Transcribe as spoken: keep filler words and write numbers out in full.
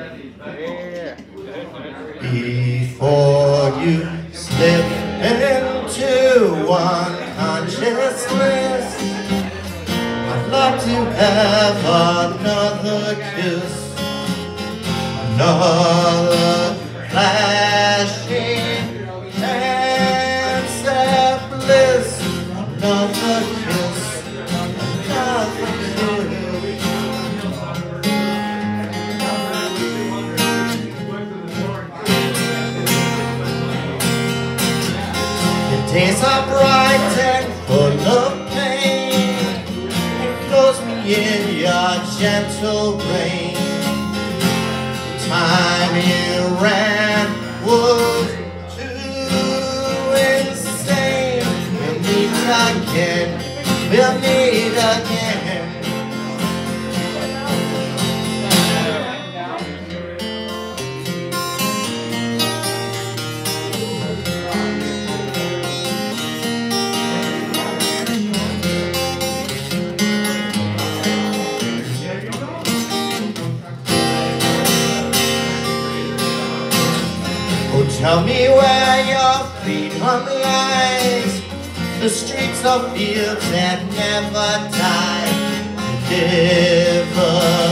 Before you slip into unconsciousness, I'd love to have another kiss, another flashing chance at bliss, another kiss, another kiss. The days are bright and full of pain, enclose me in your gentle rain. Time you ran was too insane. We'll meet again, we'll meet again. Tell me where your freedom lies, the streets of fields that never die, deliver